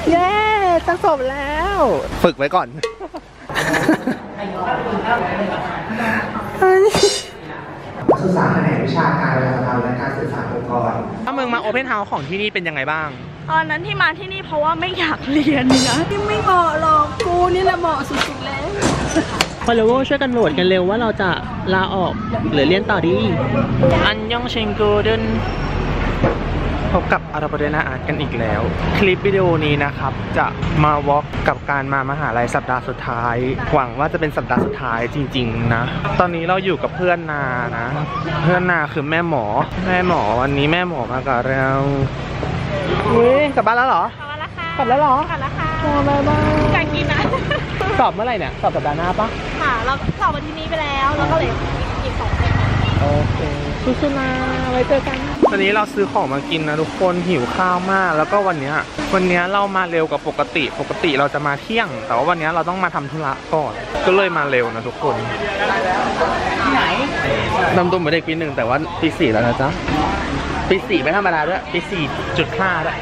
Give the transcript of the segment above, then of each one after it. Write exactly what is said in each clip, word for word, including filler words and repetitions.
เย้จะจบแล้ว ฝึกไว้ก่อนศึกษาแขนงวิชาการภาษาไทยและการสื่อสารองค์กรถ้ามึงมาโอเพนเฮาส์ของที่นี่เป็นยังไงบ้างตอนนั้นที่มาที่นี่เพราะว่าไม่อยากเรียนนะที่ไม่เหมาะหรอกกูนี่แหละเหมาะสุดๆแล้วฟอลโลเวอร์ช่วยกันโหวตกันเร็วว่าเราจะลาออกหรือเรียนต่อดีอันยองเชงโกเดนพบกับอาราบเดนาอาร์ตกันอีกแล้วคลิปวิดีโอนี้นะครับจะมาวอล์กกับการมามหาลัยสัปดาห์สุดท้ายหวังว่าจะเป็นสัปดาห์สุดท้ายจริงๆนะตอนนี้เราอยู่กับเพื่อนนานะเพื่อนนาคือแม่หมอแม่หมอวันนี้แม่หมอมากับเราเฮ้ยกลับบ้านแล้วเหรอกลับแล้วเหรอกลับแล้วค่ะบ๊ายบายอยากกินนะสอบเมื่อไหร่เนี่ยสอบสัปดาห์หน้าปะค่ะเราสอบวันที่นี้ไปแล้วแล้วก็เลยอีกสองเดือนโอเคสู้ๆนะไว้เจอกันตอนนี้เราซื้อของมากินนะทุกคนหิวข้าวมากแล้วก็วันนี้วันนี้เรามาเร็วกว่าปกติปกติเราจะมาเที่ยงแต่ว่าวันนี้เราต้องมาทำธุระก่อนก็เลยมาเร็วนะทุกคนที่ไหนดำตุ้มเหมือนเด็กปีหนึ่งแต่ว่าปีสี่แล้วนะจ๊ะปีสี่ไม่ธรรมดาด้วยปีสี่จุดห้าด้วย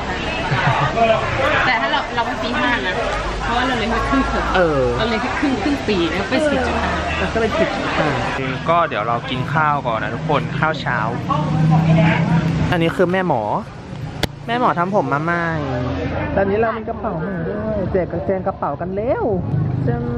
แต่ถ้าเราเราเป็นปีห้านะเพราะว่าเราเลยแค่ครึ่งเทอมเออเราเลยแค่ครึ่งครึ่งปีแล้วเป็นสี่จุดห้าก็เป็นสิบจุดห้าก็เดี๋ยวเรากินข้าวก่อนนะทุกคนข้าวเช้าอันนี้คือแม่หมอแม่หมอทำผมมาใหม่ตอนนี้เรามีกระเป๋าใหม่ด้วยแจกกระเจงกระเป๋ากันเร็วจึง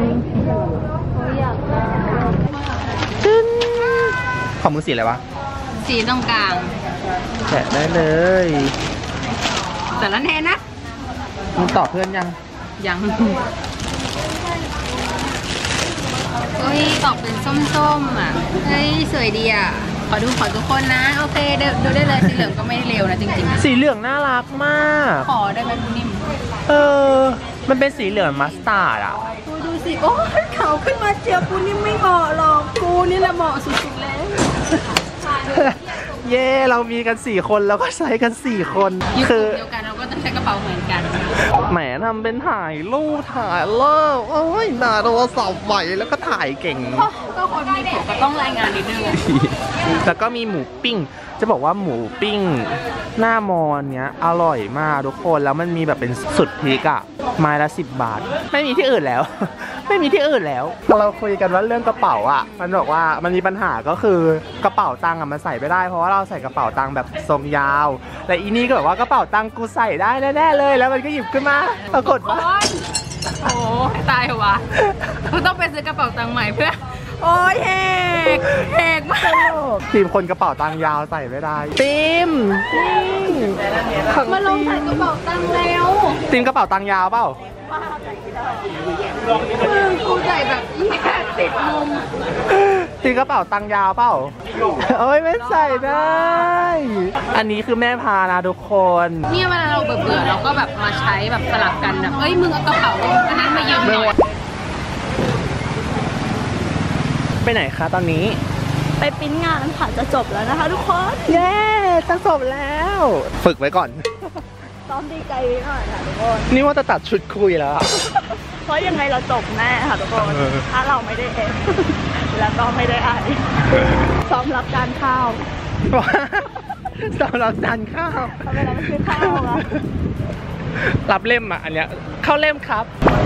จึงของมือสีอะไรวะสีตรงกลางแจกได้เลยแต่ละแน่นะมึงตอบเพื่อนยังยังเฮ้ยตอบเป็นส้มๆอ่ะเฮ้ยสวยดีอ่ะขอดูขอทุกคนนะโอเคดูได้เลยสีเหลืองก็ไม่ได้เร็วนะจริงๆสีเหลืองน่ารักมากขอได้ไหมคุณนิ่มเออมันเป็นสีเหลืองมัสตาร์ดอ่ะดูดูสิโอ้ยขาวขึ้นมาเจียวกูนี่ไม่เหมาะหรอกกูนี่แหละเหมาะสุดๆแล้วเย่เรามีกันสี่คนแล้วก็ใช้กันสี่คนคือเดียวกันเราก็ต้องใช้กระเป๋าเหมือนกันแหมทำเป็นถ่ายรูปถ่ายเลิกโอ้ยน่าโทรศัพท์ไหวแล้วก็ถ่ายเก่งก็คนมีผัวก็ต้องรายงานนิดนึงแล้วก็มีหมูปิ้งจะบอกว่าหมูปิ้งหน้ามอเนี้ยอร่อยมากทุกคนแล้วมันมีแบบเป็นสุดพริกอะไม้ละสิบบาทไม่มีที่อื่นแล้วไม่มีที่อื่นแล้วเราคุยกันว่าเรื่องกระเป๋าอ่ะมันบอกว่ามันมีปัญหาก็คือกระเป๋าตังค์อ่ะมันใส่ไม่ได้เพราะว่าเราใส่กระเป๋าตังค์แบบทรงยาวแต่อีนี่ก็แบบว่ากระเป๋าตังค์กูใส่ได้แน่ๆเลยแล้วมันก็หยิบขึ้นมาปรากฏว่าโอ้ตายว่ะกูต้องไปซื้อกระเป๋าตังค์ใหม่เพื่อโอ้ยเฮกเฮกมากทีมคนกระเป๋าตังค์ยาวใส่ไม่ได้ทีมมาลงใส่กระเป๋าตังค์แล้วทีมกระเป๋าตังค์ยาวเปล่ากูใส่แบบแยกติดมุมตีกระเป๋าตังยาวเปล่าเอ้ยไม่ใส่ได้อันนี้คือแม่พานะทุกคนเนี่ยเวลาเราเบื่อๆเราก็แบบมาใช้แบบสลับกันแบบเอ้ยมึงเอากระเป๋าอันนั้นมายืมหน่อยไปไหนคะตอนนี้ไปปิ้นงานค่ะจะจบแล้วนะคะทุกคนเย้จะจบแล้วฝึกไว้ก่อนซ้อมดีใจไว้หน่อยค่ะทุกคนนี่ว่าจะตัดชุดคุยแล้วเพราะยังไงเราจบแน่ค่ะทุกคนถ้าเราไม่ได้เองแล้วก็ไม่ได้อ่านซ้อมรับจานข้าวซ้อมรับจานข้าวทำไมเราไม่ซื้อข้าวอะรับเล่มอ่ะอันเนี้ยเข้าเล่มครับ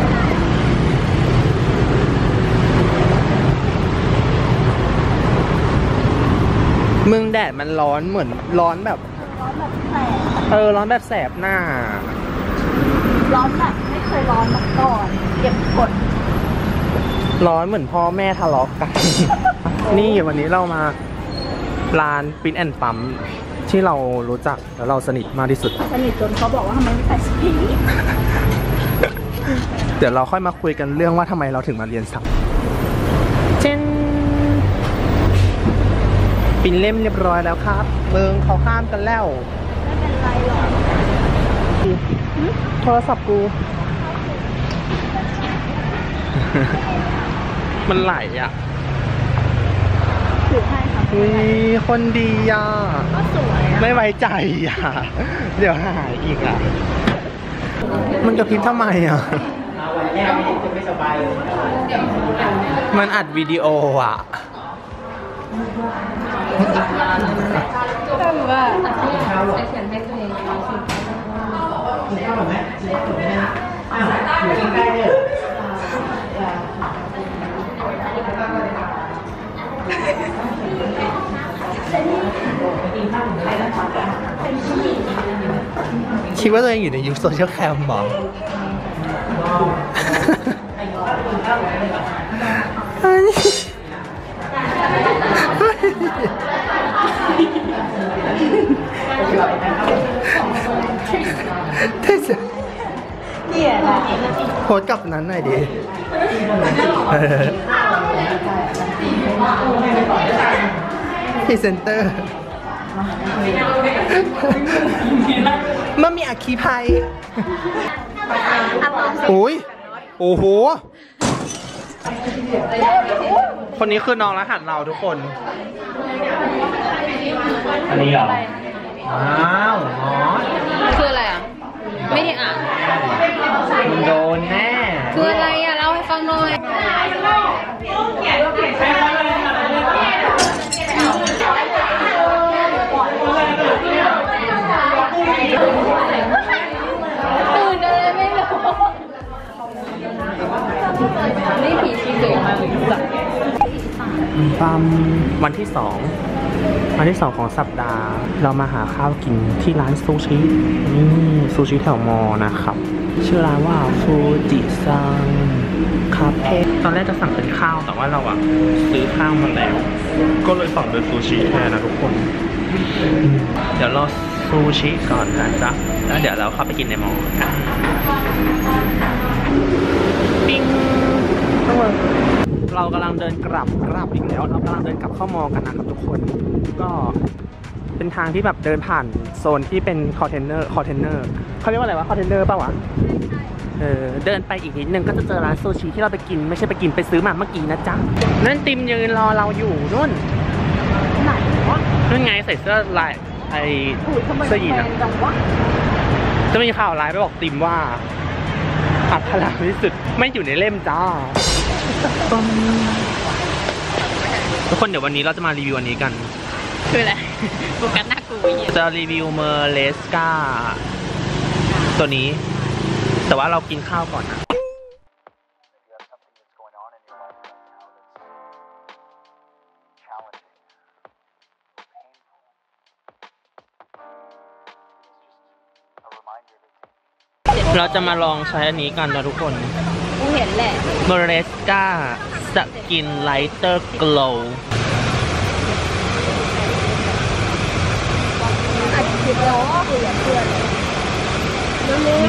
มึงแดดมันร้อนเหมือนร้อนแบบร้อนแบบแสบเออร้อนแบบแสบหน้าร้อนแบบไม่เคยร้อนมาก่อนเก็บกดร้อนเหมือนพ่อแม่ทะเลาะกัน นี่วันนี้เรามาร้านปิ้นแอนด์ปั๊มที่เรารู้จักแล้วเราสนิทมากที่สุดสนิทจนเขาบอกว่าทำไมไม่ใส่สปีดเดี๋ยวเราค่อยมาคุยกันเรื่องว่าทำไมเราถึงมาเรียนสักเช่นปิ้นเล่มเรียบร้อยแล้วครับเมืองเขาข้ามกันแล้วไม่เป็นไรหรอกโทรศัพท์กูมันไหลอ่ะถือให้ค่ะมีคนดีอ่ะก็สวยไม่ไว้ใจอ่ะเดี๋ยวหายอีกอ่ะมันกระพริบทำไมอ่ะมันอัดวิดีโออ่ะก็แบบว่าใช้เขียนให้ตัวเองคิดว่าตัวเองอยู่ในยุคโซเชียลแคมป์หรอเนี่ยแหละโพสกับนั้นหน่อยดิพรีเซนเตอร์มันมีอัคคีภัยโอ้ยโอ้โหคนนี้คือน้องรหัสเราทุกคนอันนี้เหรออ้าวอ๋อคืออะไรอ่ะไม่ได้อ่านโดนแน่คืออะไรอ่ะเล่าให้ฟังหน่อยตื่นอะไรไม่รู้นี่ผีชีสวยมากเลยสักปั๊มวันที่สองวันที่สองของสัปดาห์เรามาหาข้าวกินที่ร้านซูชินี่ซูชิแถวมอนะครับชื่อร้านว่าฟูจิซังคาเฟ่ตอนแรกจะสั่งเป็นข้าวแต่ว่าเราอะซื้อข้าวมาแล้วก็เลยสั่งเป็นซูชิแทนนะทุกคนเดี๋ยวรอซูชิก่อนนะจ๊ะแล้วเดี๋ยวเราเข้าไปกินในมอกันปิ้งเรากำลังเดินกลับกลับอีกแล้วเรากำลังเดินกลับเข้ามอกันนะครับทุกคนก็เป็นทางที่แบบเดินผ่านโซนที่เป็นคอนเทนเนอร์คอนเทนเนอร์เขาเรียกว่าอะไรวะคอนเทนเนอร์ป่าววะเออเดินไปอีกนิดนึงก็จะเจอร้านซูชิที่เราไปกินไม่ใช่ไปกินไปซื้อมาเมื่อกี้นะจ๊ะนั่นติมยืนรอเราอยู่นู่นไหนวะนู่นไงใส่เสื้อลายไอเสื้อยีนอะจะมีข่าวร้ายไปบอกติมว่าอัคราวิสุทธิ์ไม่อยู่ในเล่มจ้าทุกคนเดี๋ยววันนี้เราจะมารีวิวอันนี้กันคืออะไรโฟกัสหน้ากูจะรีวิวเมอร์เลสกาตัวนี้แต่ว่าเรากินข้าวก่อนนะเราจะมาลองใช้อันนี้กันนะทุกคนกูเห็นแหละเมอร์เลสกาสกินไลท์เตอร์โกลว์อัดคลิปล้อเพื่อนเพื่อนเร็ว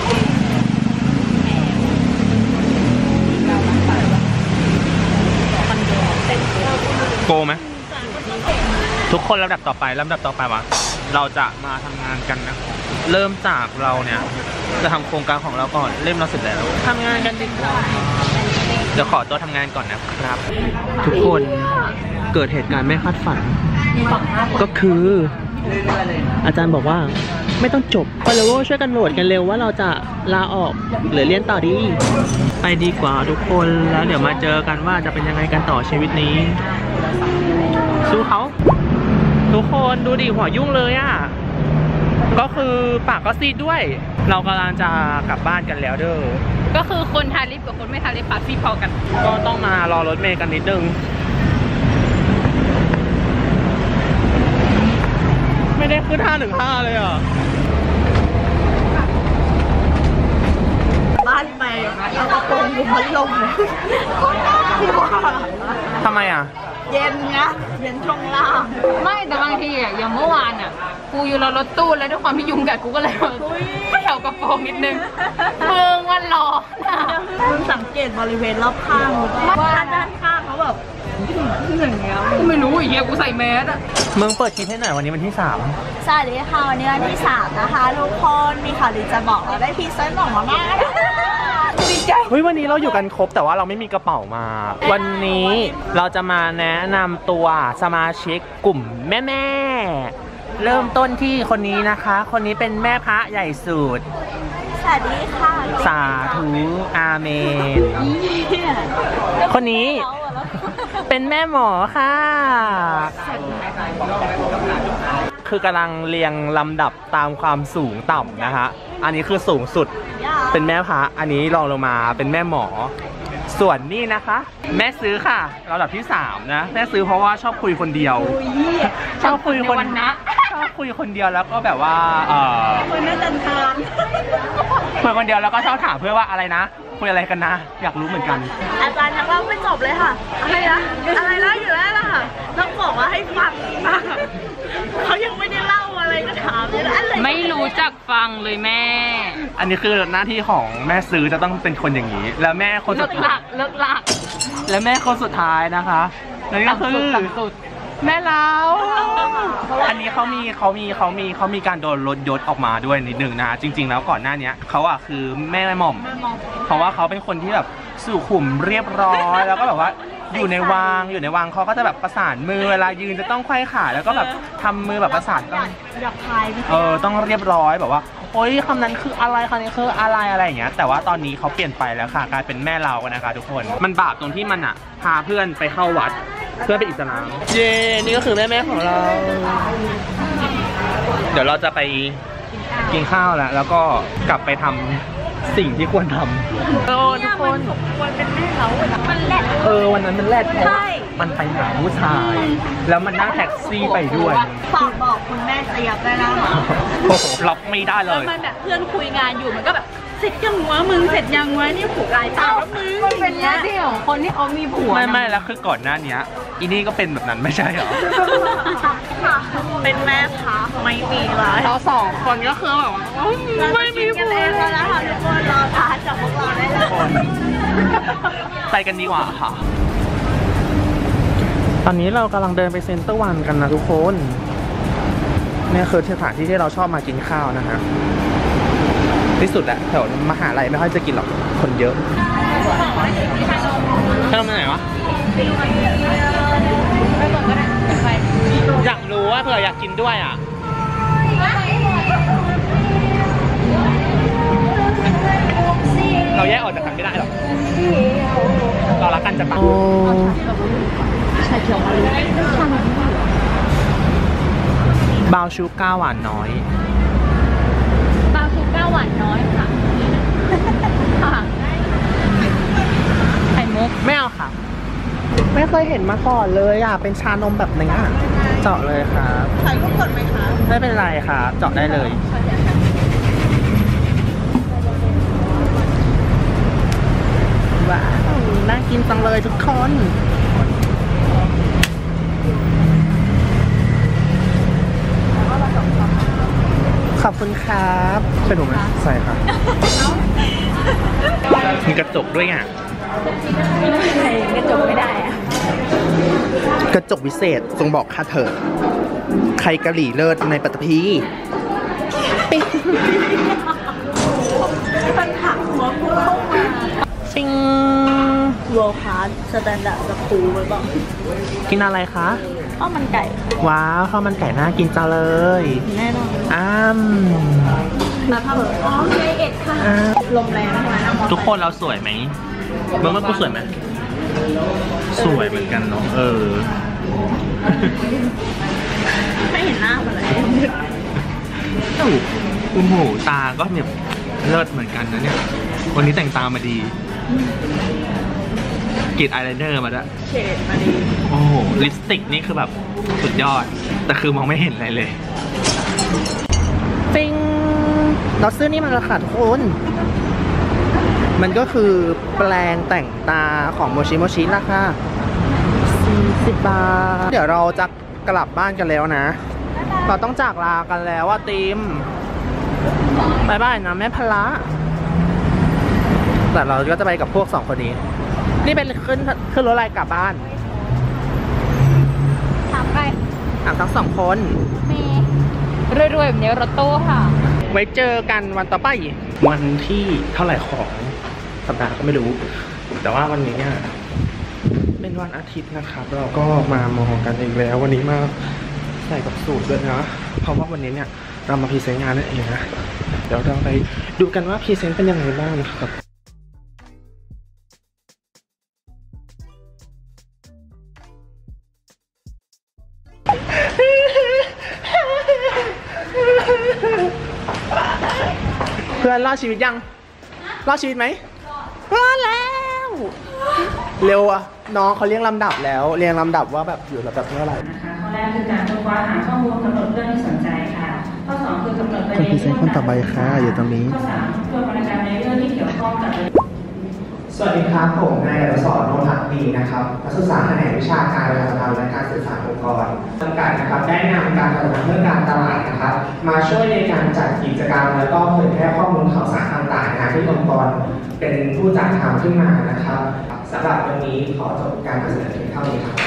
ๆโกไหมทุกคนลำดับต่อไปลำดับต่อไปวะเราจะมาทำงานกันนะเริ่มจากเราเนี่ยจะทำโครงการของเราก่อนเล่มเราเสร็จแล้วทำงานกันดีกว่าเดี๋ยวขอตัวทำงานก่อนนะครับทุกคนเกิดเหตุการณ์ไม่คาดฝันก็คืออาจารย์บอกว่าไม่ต้องจบฟอลโลเวอร์ช่วยกันโหวตกันเร็วว่าเราจะลาออกหรือเรียนต่อดีไปดีกว่าทุกคนแล้วเดี๋ยวมาเจอกันว่าจะเป็นยังไงกันต่อชีวิตนี้สู้เขาทุกคนดูดิหัวยุ่งเลยอ่ะก็คือปากก็ซีดด้วยเรากำลังจะกลับบ้านกันแล้วเด้อก็คือคนทาลิปกับคนไม่ทาลิปปากซีดพอกันก็ต้องมารอรถเมล์กันนิดนึงไม่ได้ขึ้นห้าหนึ่งห้าเลยอ่ะบ้านไปเรากระโปรงอยู่พัดลมทำไมอ่ะเย็นนะเย็นช่วงล่างไม่แต่บางทีอ่ะอย่างเมื่อวานอ่ะกูอยู่รอรถตู้แล้วด้วยความที่ยุงกัดกูก็เลยแถวกระโปรงนิดนึงมึงวันรอมึงสังเกตบริเวณรอบข้างว่าด้านข้างเขาแบบอย่างเงี้ยกูไม่รู้อีกเหี้ยกูใส่แมสอ่ะมึงเปิดคลิปให้หน่อยวันนี้วันที่สามสวัสดีค่ะวันนี้วันที่สามนะคะทุกคนมีข่าวดีจะบอกเราได้พรีเซนต์ออกมาแล้วดีใจเฮ้ยวันนี้เราอยู่กันครบแต่ว่าเราไม่มีกระเป๋ามาวันนี้เราจะมาแนะนำตัวสมาชิกกลุ่มแม่แม่เริ่มต้นที่คนนี้นะคะคนนี้เป็นแม่พระใหญ่สุดสวัสดีค่ะสาธุอาเมนคนนี้เป็นแม่หมอค่ะคือกำลังเรียงลำดับตามความสูงต่ำนะฮะอันนี้คือสูงสุดเป็นแม่พระอันนี้รองลงมาเป็นแม่หมอส่วนนี่นะคะ แม่ซื้อค่ะระดับที่สามนะแม่ซื้อเพราะว่าชอบคุยคนเดียวชอบคุยคนนะชอบคุยคนเดียวแล้วก็แบบว่าเออคุยไม่จันทานคุยคนเดียวแล้วก็ชอบถามเพื่อนว่าอะไรนะคุยอะไรกันนะอยากรู้เหมือนกันอาจารย์ยังเล่าไม่จบเลยค่ะอะไรนะอะไรนะอยู่แล้วล่ะค่ะต้องบอกว่าให้ฟังนะเขายังไม่ได้เล่าอะไรก็ถามเลยอะไรไม่รู้จักฟังเลยแม่อันนี้คือหน้าที่ของแม่ซื้อจะต้องเป็นคนอย่างนี้แล้วแม่คนสุดท้ายเลิกหลักแล้วแม่คนสุดท้ายนะคะนั่นก็คือแม่เราอันนี้เขามีเขามีเขามีเขามีการโดนลดยศออกมาด้วยนิดหนึ่งนะจริงๆแล้วก่อนหน้านี้เขาอะคือแม่หม่อมเพราะว่าเขาเป็นคนที่แบบสุขุมเรียบร้อยแล้วก็แบบว่าอยู่ในวังอยู่ในวังเขาก็จะแบบประสานมือเวลายืนจะต้องไขว้ขาแล้วก็แบบทำมือแบบประสานต้องหยับคายเออต้องเรียบร้อยแบบว่าโอ๊ยคำนั้นคืออะไรคำนี้คืออะไรอะไรอย่างเงี้ยแต่ว่าตอนนี้เขาเปลี่ยนไปแล้วค่ะกลายเป็นแม่เรากันนะคะทุกคนมันบาปตรงที่มันอะพาเพื่อนไปเข้าวัดเพื่อเป็นอิสลามเย่นี่ก็คือแม่แม่ของเราเดี๋ยวเราจะไปกินข้าวแล้วแล้วก็กลับไปทำสิ่งที่ควรทำโอ้ทุกคนควรเป็นแม่เรามันแรดเออวันนั้นมันแรดเพราะว่ามันไปหาผู้ชายแล้วมันนั่งแท็กซี่ไปด้วยฝากบอกคุณแม่เจี๊ยบได้แล้วโอ้โหรับไม่ได้เลยมันแบบเพื่อนคุยงานอยู่มันก็แบบเสร็จยังวะมึงเสร็จยังวะนี่ผูกลายตาว่ามึงมันเป็นหน้าที่ของคนที่เขามีผัวไม่ไม่แล้วคือก่อนหน้านี้อีนี่ก็เป็นแบบนั้นไม่ใช่หรอเป็นแม่พาไม่มีเลยเราสองคนก็คือแบบไม่มีกันเองแล้วค่ะทุกคนรอทานจากพวกเราได้เลยไปกันดีกว่าค่ะตอนนี้เรากำลังเดินไปเซ็นเตอร์วันกันนะทุกคนนี่คือสถานที่ที่เราชอบมากินข้าวนะฮะที่สุดแหละแถวมหาลัยไม่ค่อยจะกินหรอกคนเยอะขนมไหนวะอยากรู้ว่าเผื่ออยากกินด้วยอ่ะเราแยกออกจากกันไม่ได้หรอกเรารักกันจะตายใช่เขียวบาวชูก้าหวานน้อยบาวชูก้าหวานน้อยค่ะไข่มุกไม่เอาค่ะไม่เคยเห็นมาก่อนเลยอ่ะเป็นชานมแบบนี้เจาะเลยครับใส่ลูกกดไหมคะไม่เป็นไรครับเจาะได้เลยว้าวน่ากินจังเลยทุกคนขอบคุณครับใช่ถูกไหมใส่ครับมีกระจกด้วยอ่ะกระจกไม่ได้อะกระจกวิเศษทรงบอกข้าเถิดใครกะหรี่เลิศในปัตตภีปิ๊งมันหักหัวกูเข้ามาปิ๊งโลคาร์ดสแตนดาร์ดกับคูไปบอกกินอะไรคะข้าวมันไก่ว้าวข้าวมันไก่น่ากินจังเลยแน่นอนอ้ามแล้วถ้าแบบอ๋อเคเอ็ดค่ะลมแรงนะคะทุกคนเราสวยไหมเมื่อเมื่อกูสวยไหมสวยเหมือนกันเนาะเออไม่เห็นหน้าอะไรโอ้โหตาก็แบบเลิศเหมือนกันนะเนี่ยวันนี้แต่งตามาดีกรีดอายไลเนอร์มาด้วยเฉดมาดีโอ้โหลิปสติกนี่คือแบบสุดยอดแต่คือมองไม่เห็นอะไรเลยจริงเราซื้อนี่มาราคาทุกคนมันก็คือแปลงแต่งตาของโมชิโมชิราคาสี่สิบบาทเดี๋ยวเราจะกลับบ้านกันแล้วนะเราต้องจากลากันแล้วว่าติมบายบายนะแม่พละแต่เราก็จะไปกับพวกสองคนนี้นี่เป็นขึ้นขึ้นรถอะไรกลับบ้านถามใครถามทั้งสองคนมีรวยๆแบบนี้รถตู้ค่ะไว้เจอกันวันต่อไปวันที่เท่าไหร่ของสัปดาห์ก็ไม่รู้แต่ว่าวันนี้เป็นวันอาทิตย์นะครับเราก็มามองกันอีกแล้ววันนี้มาใส่กับสูตรด้วยนะเพราะว่าวันนี้เนี่ยเรามาพรีเซนต์งานนั่นเองนะเดี๋ยวเราไปดูกันว่าพรีเซนต์เป็นยังไงบ้างนะครับรอดชีวิตยังรอดชีวิตไหมรอดแล้วเร็วอะน้องเขาเรียงลำดับแล้วเรียงลำดับว่าแบบอยู่ลำดับเท่าไหร่นะคะข้อแรกคือการค้นคว้าหาข้อมูลกำหนดเรื่องที่สนใจค่ะข้อสองคือกำหนดประเด็นที่คนต่อไปค่ะอยู่ตรงนี้ข้อสามทวนวรรณกรรมในเรื่องที่เกี่ยวข้องกับสวัสดีครับผมนายอนุสรณ์ โนภักดีนะครับนักศึกษาแผนกวิชาการประชาสัมพันธ์และการสื่อสารองค์กรจำกัดนะครับได้นำการพัฒนาเรื่องการตลาดนะครับมาช่วยในการจัดกิจกรรมแล้วก็เผยแพร่ข้อมูลข่าวสารต่างๆนะที่องค์กรเป็นผู้จัดทำขึ้นมานะครับสำหรับวันนี้ขอจบการนำเสนอเพียงเท่านี้ครับ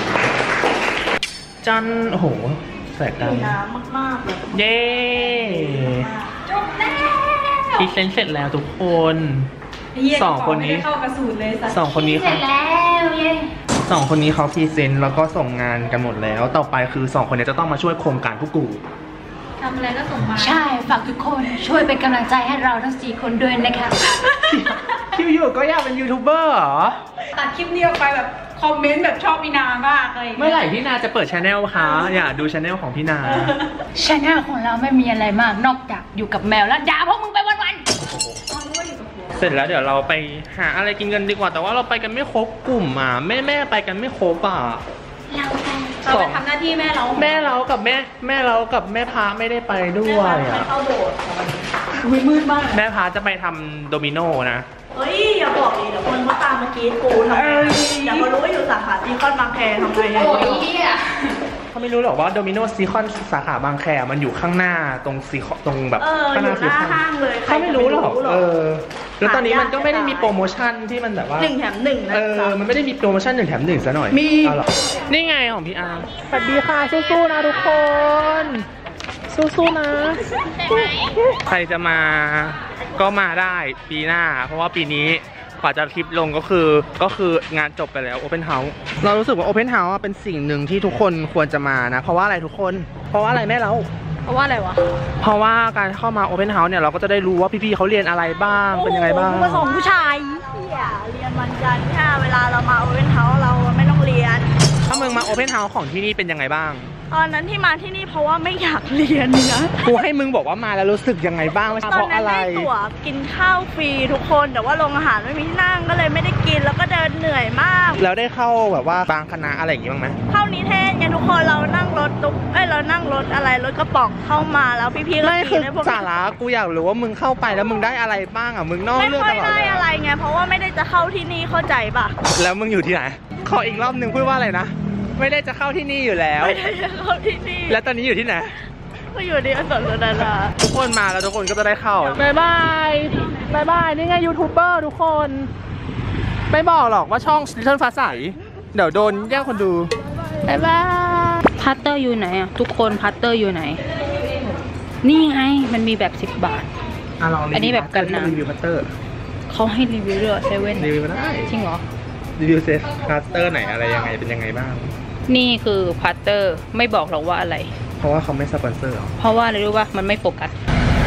จันโอ้โหแสกกันน้ำมากๆเลยเย้จบแล้วพรีเซนต์เสร็จแล้วทุกคนสองคนนี้สองคนนี้เสร็จแล้วเย้สองคนนี้เขาพรีเซนต์แล้วก็ส่งงานกันหมดแล้วต่อไปคือสองคนนี้จะต้องมาช่วยโครงการพวกกูทำอะไรก็ส่งมาใช่ฝากทุกคนช่วยเป็นกำลังใจให้เราทั้งสี่คนด้วยนะคะคิวอยู่ก็อยากเป็นยูทูบเบอร์เหรอตัดคลิปนี้ออกไปแบบคอมเมนต์แบบชอบพี่นามากเลยเมื่อไหร่พี่นาจะเปิดชาแนลคะอยากดูชาแนลของพี่นาชาแนลของเราไม่มีอะไรมากนอกจากอยู่กับแมวแล้วด่าพวกมึงไปวันๆเสร็จแล้วเดี๋ยวเราไปหาอะไรกินกันดีกว่าแต่ว่าเราไปกันไม่ครบกลุ่มอ่ะแม่แม่ไปกันไม่ครบอ่ะเราไปเราไปทำหน้าที่แม่เราแม่เรากับแม่แม่เรากับแม่พาไม่ได้ไปด้วยอ่ะเข้าโบสถ์มืดมากแม่พาจะไปทำโดมิโนนะเฮ้ยอย่าบอกเลยเดี๋ยวคนเขาตามมากีดกูทำไงเดี๋ยวเขารู้ว่าอยู่สาขาซีคอนบางแคทำไงโอ้ยเขาไม่รู้หรอกว่าโดมิโนซีคอนสาขาบางแคมันอยู่ข้างหน้าตรงซีตรงแบบข้างหน้าซีคอนเขาไม่รู้หรอกเออแล้วตอนนี้มันก็ไม่ได้มีโปรโมชั่นที่มันแบบว่าหนึ่งแถมหนึ่งนะเออมันไม่ได้มีโปรโมชั่นหนึ่งแถมหนึ่งซะหน่อยมีนี่ไงของพี่อาร์สวัสดีค่ะสู้ๆนะทุกคนสู้ๆนะใครจะมาก็มาได้ปีหน้าเพราะว่าปีนี้กว่าจะคลิปลงก็คือก็คืองานจบไปแล้ว Open House เรารู้สึกว่า Open House เป็นสิ่งหนึ่งที่ทุกคนควรจะมานะเพราะว่าอะไรทุกคนเพราะว่าอะไรแม่เราเพราะว่าอะไรวะเพราะว่าการเข้ามา Open House เนี่ยเราก็จะได้รู้ว่าพี่ๆเขาเรียนอะไรบ้างเป็นยังไงบ้างผู้ของผู้ชายเรียนวันจันทร์ค่ะเวลาเรามา Open House เราไม่ต้องเรียนถ้ามึงมา Open House ของที่นี่เป็นยังไงบ้างตอนนั้นที่มาที่นี่เพราะว่าไม่อยากเรียนนะกูให้มึงบอกว่ามาแล้วรู้สึกยังไงบ้างไม่ใช่เพราะอะไรตอนนั้นได้ตั๋วกินข้าวฟรีทุกคนแต่ว่าโรงอาหารไม่มีที่นั่งก็เลยไม่ได้กินแล้วก็เดินเหนื่อยมากแล้วได้เข้าแบบว่าบางคณะอะไรอย่างงี้บ้างไหมเข้านิเทศไงทุกคนเรานั่งรถตุ๊กเอ้ยเรานั่งรถอะไรรถกระป๋องเข้ามาแล้วพี่ๆก็กินได้พวกสาระกูอยากรู้ว่ามึงเข้าไปแล้วมึงได้อะไรบ้างอ่ะมึงนอกเรื่องตลอดไม่ค่อยได้อะไรไงเพราะว่าไม่ได้จะเข้าที่นี่เข้าใจป่ะแล้วมึงอยู่ที่ไหนขออีกรอบหนึ่งพูดว่าอะไรนะไม่ได้จะเข้าที่นี่อยู่แล้วไม่ได้จะเข้าที่นี่แล้วตอนนี้อยู่ที่ไหนก็อยู่ที่อโศกดาราทุกคนมาแล้วทุกคนก็จะได้เข้าบายบายบายบายนี่ไงยูทูบเบอร์ทุกคนไม่บอกหรอกว่าช่องลิตเติ้ลฟ้าใสเดี๋ยวโดนแย่งคนดูบายบายพัตเตอร์อยู่ไหนอ่ะทุกคนพัตเตอร์อยู่ไหนนี่ไงมันมีแบบสิบบาทอันนี้แบบกันน้ำรีวิวพัตเตอร์เขาให้รีวิวด้วยเซเว่นรีวิวได้จริงเหรอรีวิวเซฟพัตเตอร์ไหนอะไรยังไงเป็นยังไงบ้างนี่คือพัตเตอร์ไม่บอกหรอกว่าอะไรเพราะว่าเขาไม่สปอนเซอร์หรอเพราะว่าอะไรรู้ป่ะมันไม่โฟกัส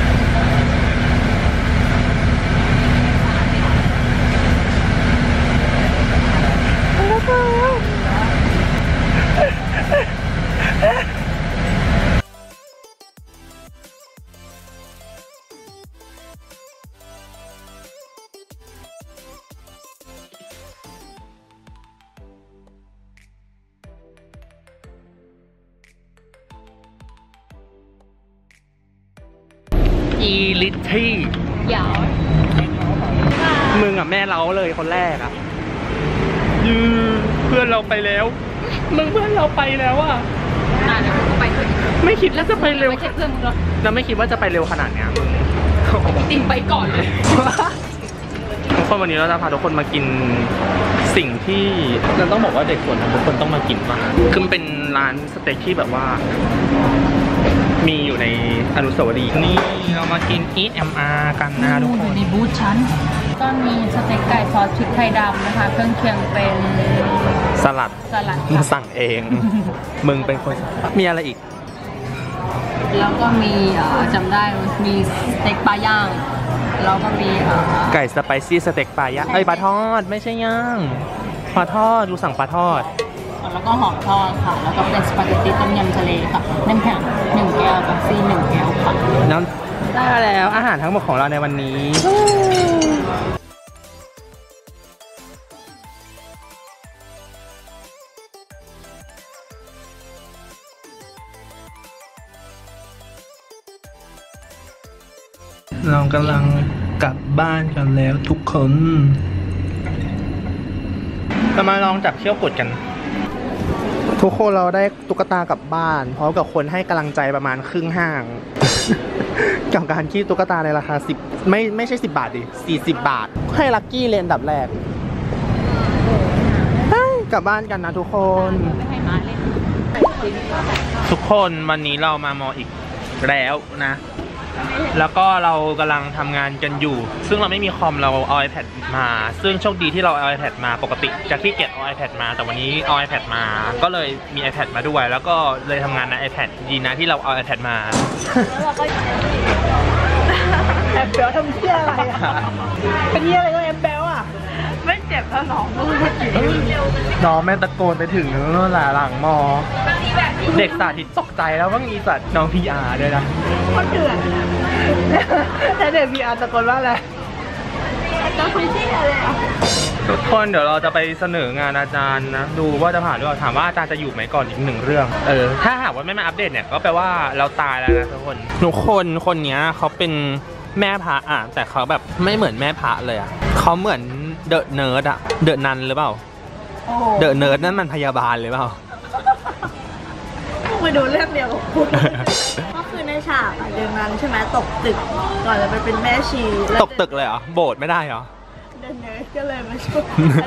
อีลิทที่ยาวมึงอ่ะแม่เราเลยคนแรกอ่ะยือเพื่อนเราไปแล้วมึงเพื่อนเราไปแล้วอ่ะอ่าเดี๋ยวกูไปด้วยไม่คิดแล้วจะไปเร็วไม่ใช่เพื่อนมึงหรอเราไม่คิดว่าจะไปเร็วขนาดเนี้ยจริงไปก่อนเลยทุกคนวันนี้เราจะพาทุกคนมากินสิ่งที่เราต้องบอกว่าเด็กส่วนทุกคนต้องมากินมากคือมันเป็นร้านสเต็กที่แบบว่ามีอยู่ในอนุสาวรีย์นี่เรามากิน Eat เอ็ม อาร์ กันนะทุกคนอยู่ในบูธชั้นก็มีสเต็กไก่ซอสพริกไทยดำนะคะเครื่องเคียงเป็นสลัดสลัดมึงสั่งเองมึงเป็นคนมีอะไรอีกแล้วก็มีจำได้มีสเต็กปลาย่างแล้วก็มีไก่สไปซี่สเต็กปลาย่างไอ้ปลาทอดไม่ใช่ย่างปลาทอดดูสั่งปลาทอดแล้วก็หอมทอดค่ะแล้วก็เป็นสปาเกตตี้ต้มยำทะเลค่ะน้ำแข็งหนึ่งแก้วกับซีหนึ่งแก้วค่ะน้ำได้แล้วอาหารทั้งหมดของเราในวันนี้เรากำลังกลับบ้านกันแล้วทุกคนเรามาลองจับเขี้ยวกุดกันทุกคนเราได้ตุ๊กตากลับบ้านพร้อมกับคนให้กำลังใจประมาณครึ่งห้าง กับการคีบตุ๊กตาในราคาสิบไม่ไม่ใช่สิบบาทดิสี่สิบบาทให้ลัคกี้เลนดับแรกกลับบ้านกันนะทุกคนทุกคนวันนี้เรามามออีกแล้วนะแล้วก็เรากำลังทำงานกันอยู่ซึ่งเราไม่มีคอมเราเอา iPad มาซึ่งโชคดีที่เราเอา iPad มาปกติจะขี้เกียจเอา iPad มาแต่วันนี้เอา iPad มาก็เลยมี iPad มาด้วยแล้วก็เลยทำงานใน iPad ดีนะที่เราเอา iPad มาแล้วเราก็แอบแบลทำเหี้ยอะไรอ่ะเป็นเหี้ยอะไรก็แอบแบลอ่ะไม่เจ็บแล้วน้องน้องแม่ตะโกนไปถึงนู่นแหละหลังมอเด็กสาธิตตกใจแล้วว่ามีสัตว์น้อง พี อาร์ ด้วยนะคนเถื่อนแต่เด็ก พี อาร์ ตะโกนว่าอะไรตะโกนที่อะไรอ่ะทุกคนเดี๋ยวเราจะไปเสนองานอาจารย์นะดูว่าจะผ่านหรือเปล่าถามว่าอาจารย์จะอยู่ไหมก่อนอีกหนึ่งเรื่องเออถ้าหากว่าไม่มาอัปเดตเนี่ยก็แปลว่าเราตายแล้วนะทุกคนทุกคนคนนี้เขาเป็นแม่พระอ่ะแต่เขาแบบไม่เหมือนแม่พระเลยอ่ะเขาเหมือนเดอะเนิร์ดอ่ะเดอะนันหรือเปล่าเดอะเนิร์ดนั่นมันพยาบาลหรือเปล่ามาดูเรื่องเดียวกับคุณก็คือในฉากเดือนนั้นใช่ไหมตกตึกก่อนจะไปเป็นแม่ชีตกตึกเลยเหรอโบสถ์ไม่ได้เหรอเดินเนิร์ดก็เลยมาช่วย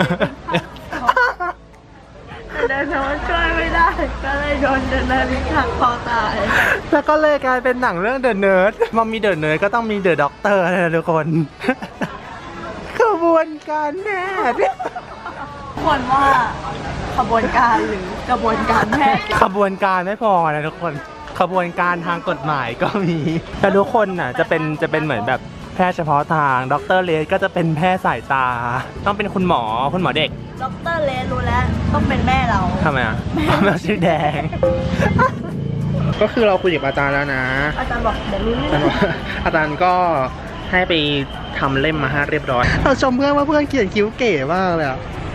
เดินเนิร์ดช่วยไม่ได้ก็เลยโดนเดินเนิร์ดหักคอตายแล้วก็เลยกลายเป็นหนังเรื่องเดอะเนิร์ดมันมีเดอะเนิร์ดก็ต้องมีเดอะด็อกเตอร์นะทุกคนขบวนการแพทย์คนว่าขบวนการหรือกระบวนการแพทย์ขบวนการไม่พอนะทุกคนขบวนการทางกฎหมายก็มีแต่ทุกคนน่ะจะเป็นจะเป็นเหมือนแบบแพทย์เฉพาะทางดร.เลสก็จะเป็นแพทย์สายตาต้องเป็นคุณหมอคุณหมอเด็กดร.เลสรู้แล้วต้องเป็นแม่เราทำไมอ่ะแม่ชื่อแดงก็คือเราคุยกับอาจารย์แล้วนะอาจารย์บอกเดี๋ยวรู้เรื่องอาจารย์ก็ให้ไปทำเล่มมาให้เรียบร้อยเราชมเพื่อนว่าเพื่อนเขียนคิ้วเก๋มากเลยอ่ะ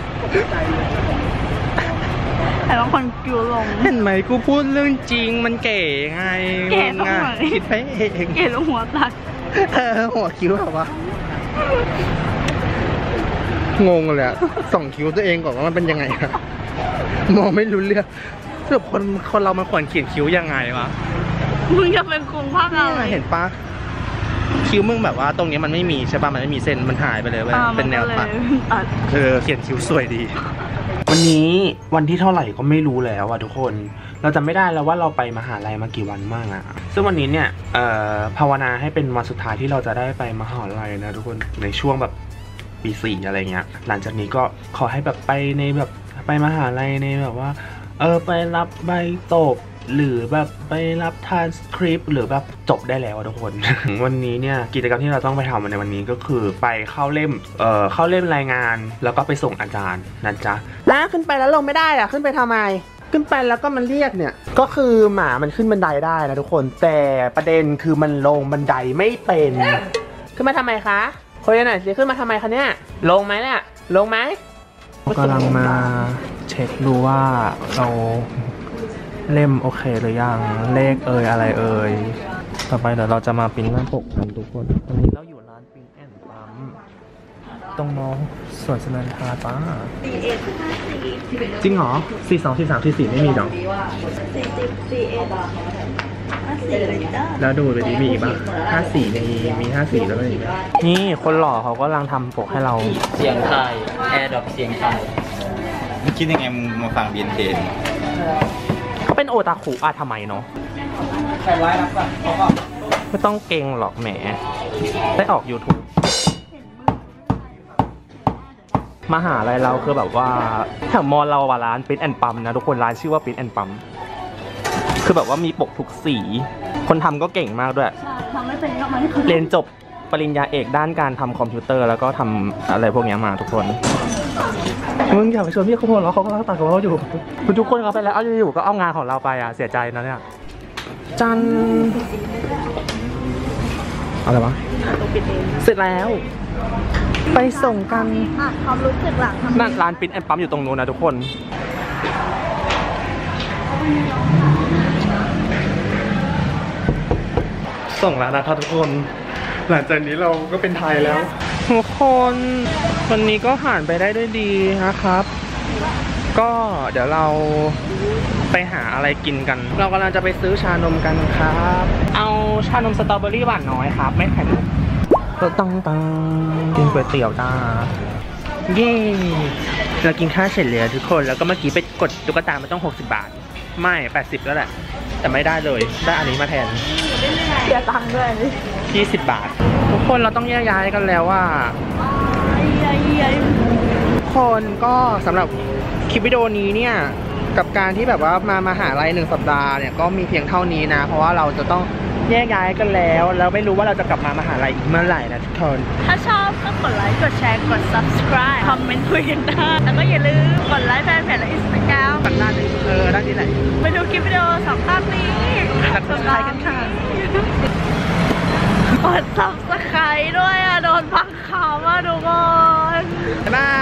แต่บางคนคิ้วลงเห็นไหมกูพูดเรื่องจริงมันเก๋ไงเก๋ตรงไหนคิดไปเองเก๋ตรงหัวตัดเออหัวคิ้วแบบว่างงเลยอะส่องคิ้วตัวเองก่อนว่ามันเป็นยังไงอะมองไม่รู้เรื่องสรุปคนคนเรามันควรเขียนคิ้วยังไงวะมึงจะเป็นคงภาพอะไรเห็นปะคิ้วมึงแบบว่าตรงนี้มันไม่มีใช่ป่ะมันไม่มีเส้นมันหายไปเลยเว้ยเป็นแนวตัดเออเขียนคิ้วสวยดีวันนี้วันที่เท่าไหร่ก็ไม่รู้แล้วอะทุกคนเราจำไม่ได้แล้วว่าเราไปมหาลัยมากี่วันมากอะซึ่งวันนี้เนี่ยเอ่อภาวนาให้เป็นวันสุดท้ายที่เราจะได้ไปมหาลัยนะทุกคนในช่วงแบบปีสี่อะไรเงี้ยหลังจากนี้ก็ขอให้แบบไปในแบบไปมหาลัยในแบบว่าเออไปรับใบตบหรือแบบไปรับทานสคริปต์หรือแบบจบได้แล้วทุกคน วันนี้เนี่ยกิจกรรมที่เราต้องไปทำในวันนี้ก็คือไปเข้าเล่มเอ่อเข้าเล่มรายงานแล้วก็ไปส่งอาจารย์นะจ๊ะแล้วขึ้นไปแล้วลงไม่ได้อะขึ้นไปทำไมขึ้นไปแล้วก็มันเรียกเนี่ยก็คือหมามันขึ้นบันไดได้นะทุกคนแต่ประเด็นคือมันลงบันไดไม่เป็นขึ้นมาทำไมคะคุยกันหน่อยสิขึ้นมาทำไมคะเนี่ยลงไหมเนี่ยลงไหมกำลังมาเช็คดูว่าเราเล่มโอเคหรือยังเลขเอ่ยอะไรเอ่ยต่อไปเดี๋ยวเราจะมาปริ้นหน้าปกกันทุกคนตอนนี้เราอยู่ร้านปริ้นแอนด์ปั๊มตรงมอสวนสนันทาป้าจริงเหรอสี่สองสี่สามสี่สี่ไม่มีหรอสี่สิบสี่เอ็ดแล้วดูไปดิมีป่ะห้าสี่มีมีห้าสี่แล้วก็มีนี่คนหล่อเขากำลังทำปกให้เราเสียงไทยแอร์ดรอปเสียงไทยมึงคิดยังไงมึงมาฟัง บี เอ็น เคเขาเป็นโอตาคุอะทำไมเนาะไม่ต้องเก่งหรอกแหมได้ออก ยูทูบ มหาลัยเราคือแบบว่าแถวมอเราว่าร้านปิ้นแอนด์ปั๊มนะทุกคนร้านชื่อว่าปิ้นแอนด์ปั๊มคือแบบว่ามีปกทุกสีคนทำก็เก่งมากด้วยทำไม่เป็นก็มันเรียนจบปริญญาเอกด้านการทำคอมพิวเตอร์แล้วก็ทำอะไรพวกนี้มาทุกคนมึงอย่าไปชวนพี่เขาพอแล้วเขาก็ตัดของเขาอยู่ทุกคนเขาไปแล้วเอาอยู่ก็เอางานของเราไปอ่ะเสียใจนะเนี่ยจันอะไรวะตัวปิดเองเสร็จแล้ว ไปส่งกันอ่ะความรู้สึกหลังทำนั่นร้านปิ้นแอนปั๊มอยู่ตรงนู้นนะทุกคน ส่งแล้วนะครับทุกคน หลังจากนี้เราก็เป็นไทยแล้ว ทุกคนวันนี้ก็ผ่านไปได้ด้วยดีนะครับ ก็เดี๋ยวเราไปหาอะไรกินกัน เรากำลังจะไปซื้อชานมกันครับ เอาชานมสตรอเบอรี่หวานน้อยครับ ไม่ไข่มุกตังตังกินก๋วยเตี๋ยวจ้าเย้เรากินข้าวเฉลี่ยทุกคนแล้วก็เมื่อกี้ไปกดตุ๊กตามันต้องหกสิบบาท ไม่แปดสิบแล้วแหละแต่ไม่ได้เลยได้อันนี้มาแทนเสียตังค์ด้วยนี่ยี่สิบบาท ทุกคนเราต้องแยกย้ายกันแล้วว่าใหญ่ใหญ่ทุกคนก็สำหรับคลิปวิดีโอนี้เนี่ยกับการที่แบบว่ามามหาลัยหนึ่งสัปดาห์เนี่ยก็มีเพียงเท่านี้นะเพราะว่าเราจะต้องแยกย้ายกันแล้วแล้วไม่รู้ว่าเราจะกลับมามหาลัยอีกเมื่อไหร่นะทุกคนถ้าชอบก็กดไลค์กดแชร์กด subscribe คอมเมนต์คุยกันได้แล้วก็อย่าลืมกดไลค์แฟนเพจและอินสตาแกรมกันด้านนี้เออด้านนี้แหละไปดูคลิปวิดีโอสองภาพนี้ตัดต้นไม้กันค่ะกด subscribe ด้วยอ่ะโดนบังคับอ่ะทุกคนบ๊ายบาย